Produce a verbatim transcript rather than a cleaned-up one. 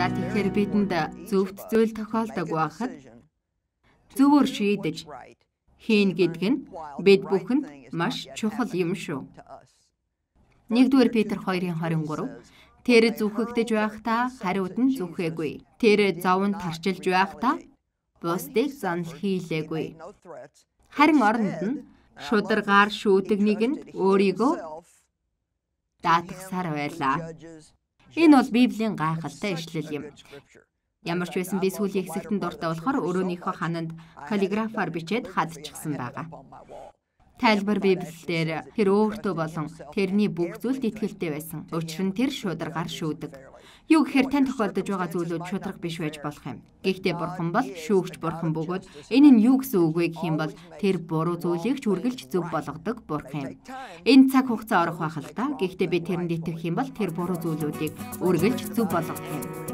Яагаад тэгэхээр бидэнд зөвхт зүйл тохиолдог байхад зөвөр шийдэж хийн гэдэг нь бид бүхэнд маш чухал юм шүү. нэгдүгээр Петр хоёрын хорин гурав. Тэр зүхэгдэж байхдаа хариуд нь зүхээгүй. Тэр зовонд тарчилж байхдаа бусдыг занал хийлээгүй. Харин оронд нь шударгаар шүүдэгнийг нь өөрийгөө даатгасаар байлаа. Энэ бол Библийн гайхалтай ишлэл юм. Ямар ч байсан би сүүлийн хэсэгтэн дуртай болохоор өрөөнийхөө хананд каллиграфаар бичээд хадчихсан байгаа. Тайлбар Библиэлд тэр өөртөө болон тэрний бүх зүйлд итгэлтэй байсан. Учир нь тэр шударгаар шүүдэг. Юу гэхээр тань тохиолдож байгаа зүйлүүд шударга биш байж болох юм. Гэхдээ Бурхан бол шүүгч Бурхан бөгөөд энэ нь юу гэсэн үг вэ гэх юм бол тэр буруу зүйлийг ч үргэлж зөв болгодог Бурхан юм. Энэ цаг хугацаа орох байх л да. Гэхдээ би тэрэнд итгэх юм бол тэр буруу зүйлүүдийг үргэлж зөв болгох юм.